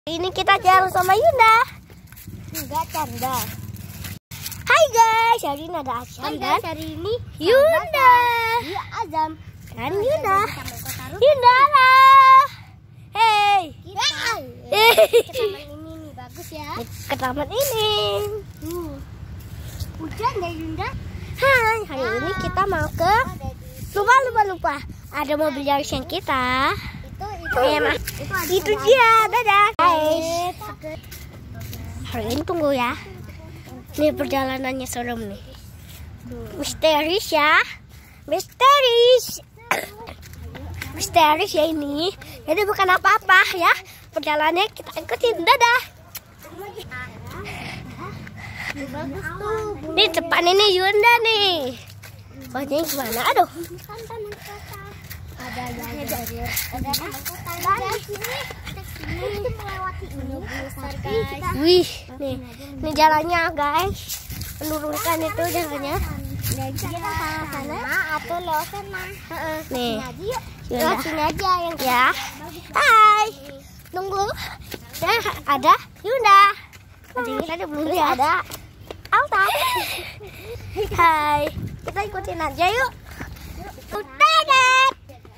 Ini kita jalan sama Yunda. Enggak canda. Hai guys, hari ini ada Azam Hai dan guys, hari ini Yunda. Iya Azam Dan Yunda. Yunda lah. Hey. Kita ke taman ini nih, bagus ya. Ke taman ini. Hujan ya Yunda. Hai, hari ini kita mau ke lupa. Ada mobil yang kita. Itu dia, dadah guys. Hari ini tunggu ya. Ini perjalanannya serem nih. Misteris ya. Misteris ya ini. Jadi bukan apa-apa ya. Perjalanannya kita ikutin, dadah. Bagus tuh. Nih depan ini Yunda nih. Wajahnya gimana? Aduh. Ada melewati ini besar guys. Wih, nih jalannya guys. Menurunkan itu jalannya. Kita sana atau lewat sana. Nih, Lewat sini aja yang ya. Hai, tunggu. Ya, ada Yunda. Tadi belum ada Alta. Hai, kita ikutin aja yuk. Dadah.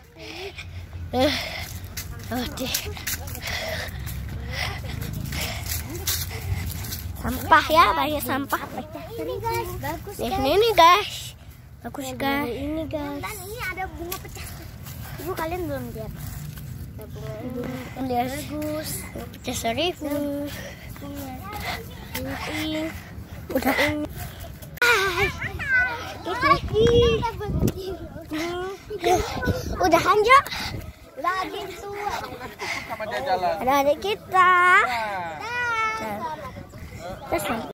Sampah ya, banyak sampah. ini guys, bagus guys. Ini guys, bagus guys. Ini guys. Dan ini ada bunga pecah. Ibu kalian belum lihat? Ada bunga Bagus. Pecah 1000. ini. Udah. Udah hanjak. Lagi itu. Ada adik kita. Terus